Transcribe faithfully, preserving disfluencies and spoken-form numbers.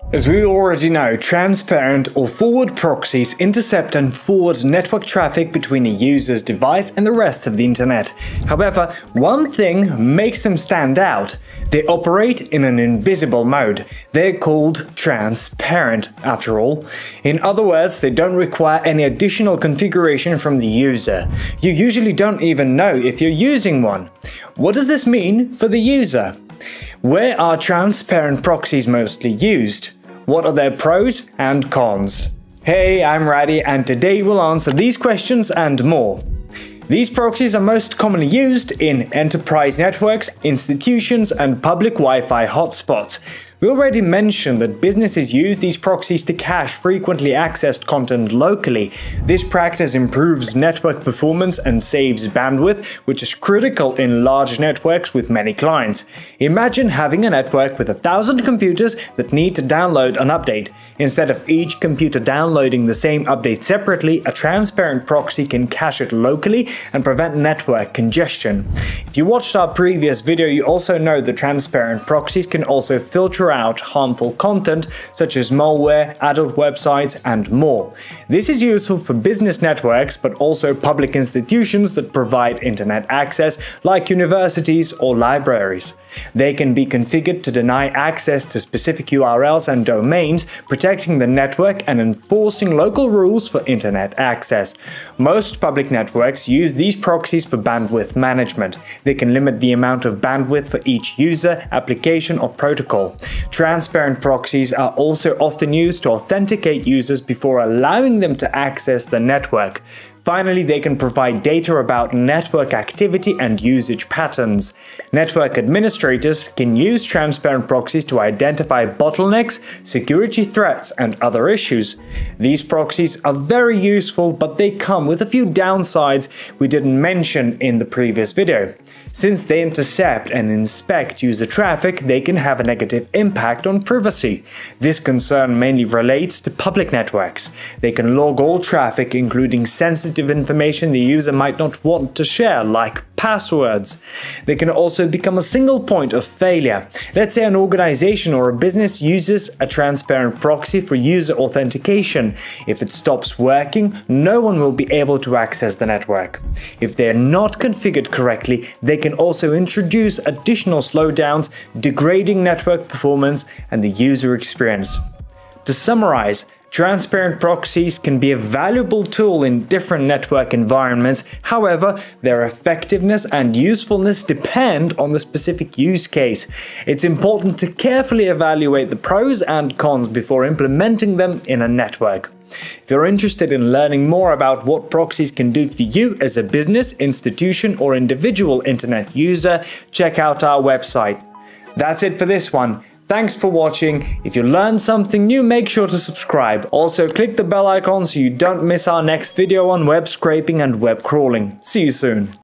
As we already know, transparent or forward proxies intercept and forward network traffic between a user's device and the rest of the internet. However, one thing makes them stand out. They operate in an invisible mode. They're called transparent, after all. In other words, they don't require any additional configuration from the user. You usually don't even know if you're using one. What does this mean for the user? Where are transparent proxies mostly used? What are their pros and cons? Hey, I'm Raddy, and today we'll answer these questions and more. These proxies are most commonly used in enterprise networks, institutions, and public Wi-Fi hotspots. We already mentioned that businesses use these proxies to cache frequently accessed content locally. This practice improves network performance and saves bandwidth, which is critical in large networks with many clients. Imagine having a network with a thousand computers that need to download an update. Instead of each computer downloading the same update separately, a transparent proxy can cache it locally and prevent network congestion. If you watched our previous video, you also know that transparent proxies can also filter out harmful content such as malware, adult websites, and more. This is useful for business networks, but also public institutions that provide internet access, like universities or libraries. They can be configured to deny access to specific U R Ls and domains, protecting the network and enforcing local rules for internet access. Most public networks use these proxies for bandwidth management. They can limit the amount of bandwidth for each user, application, or protocol. Transparent proxies are also often used to authenticate users before allowing them to access the network. Finally, they can provide data about network activity and usage patterns. Network administrators can use transparent proxies to identify bottlenecks, security threats, and other issues. These proxies are very useful, but they come with a few downsides we didn't mention in the previous video. Since they intercept and inspect user traffic, they can have a negative impact on privacy. This concern mainly relates to public networks. They can log all traffic, including sensitive information the user might not want to share, like passwords. They can also become a single point of failure. Let's say an organization or a business uses a transparent proxy for user authentication. If it stops working, no one will be able to access the network. If they're not configured correctly, they can also introduce additional slowdowns, degrading network performance and the user experience. To summarize, transparent proxies can be a valuable tool in different network environments. However, their effectiveness and usefulness depend on the specific use case. It's important to carefully evaluate the pros and cons before implementing them in a network. If you're interested in learning more about what proxies can do for you as a business, institution, or individual internet user, check out our website. That's it for this one. Thanks for watching. If you learned something new, make sure to subscribe. Also, click the bell icon so you don't miss our next video on web scraping and web crawling. See you soon.